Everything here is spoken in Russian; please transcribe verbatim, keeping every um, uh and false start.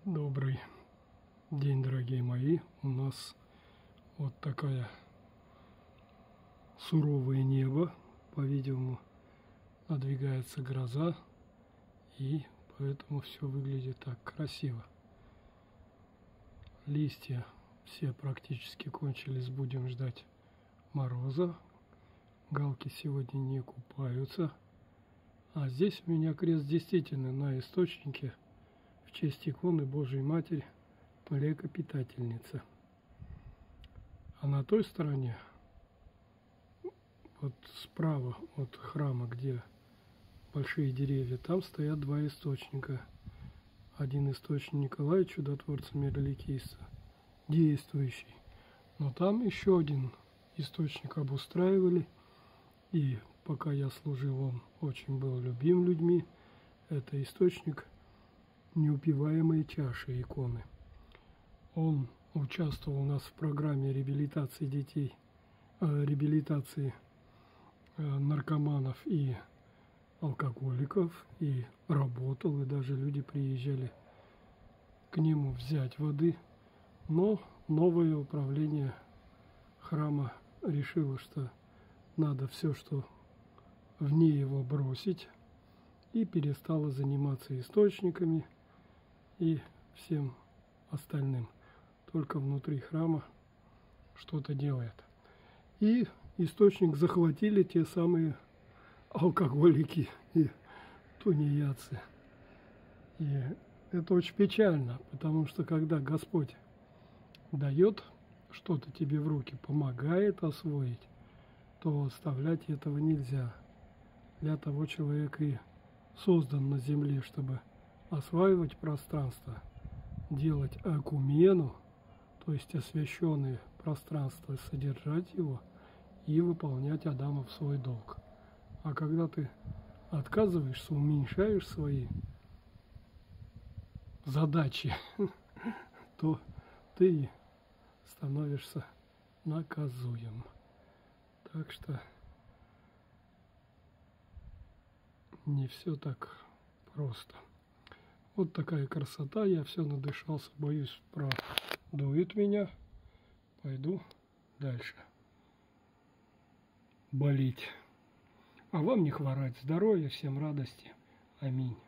Добрый день, дорогие мои. У нас вот такая суровое небо. По-видимому, надвигается гроза, и поэтому все выглядит так красиво. Листья все практически кончились, будем ждать мороза. Галки сегодня не купаются. А здесь у меня крест действительно на источнике в честь иконы Божией Матери, млекопитательницы. А на той стороне, вот справа от храма, где большие деревья, там стоят два источника. Один источник Николая Чудотворца Мироликийца, действующий. Но там еще один источник обустраивали. И пока я служил, он очень был любим людьми. Это источник неупиваемой чаши иконы. Он участвовал у нас в программе реабилитации детей, э, реабилитации э, наркоманов и алкоголиков, и работал, и даже люди приезжали к нему взять воды. Но новое управление храма решило, что надо все, что вне его, бросить, и перестала заниматься источниками и всем остальным. Только внутри храма что-то делает. И источник захватили те самые алкоголики и тунеядцы. И это очень печально, потому что когда Господь дает что-то тебе в руки, помогает освоить, то оставлять этого нельзя. Для того человек и создан на земле, чтобы осваивать пространство, делать окумену, то есть освященное пространство, содержать его и выполнять Адамов свой долг. А когда ты отказываешься, уменьшаешь свои задачи, то ты становишься наказуем. Так что не все так просто. Вот такая красота. Я все надышался, боюсь, продует меня. Пойду дальше болеть. А вам не хворать. Здоровья, всем радости. Аминь.